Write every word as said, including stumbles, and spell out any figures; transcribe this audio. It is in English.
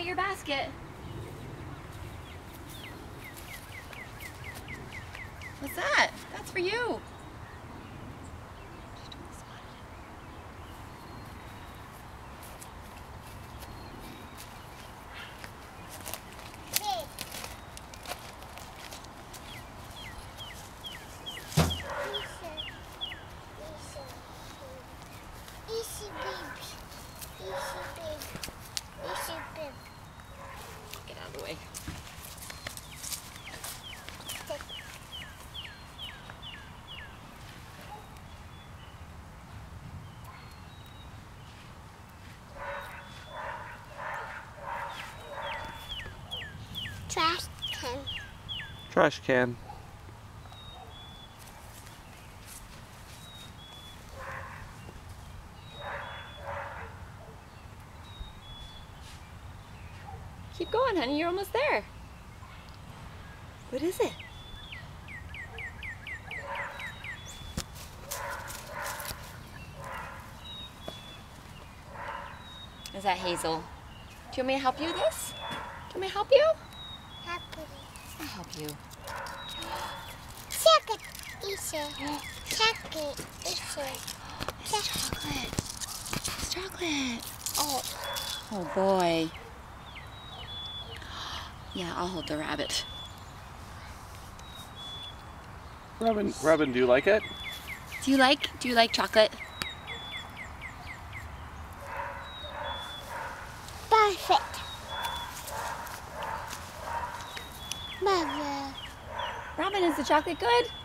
get your basket. What's that? That's for you. Get out of the way. Trash can. Trash can. Keep going, honey. You're almost there. What is it? Is that Hazel? Do you want me to help you with this? Do you want me to help you? Happy. I'll help you. Chocolate. Easy. Chocolate. Easy. It's chocolate. It's chocolate. Oh. Oh boy. Yeah, I'll hold the rabbit. Robin, Robin, do you like it? Do you like, do you like chocolate? Perfect. Mother. Robin, is the chocolate good?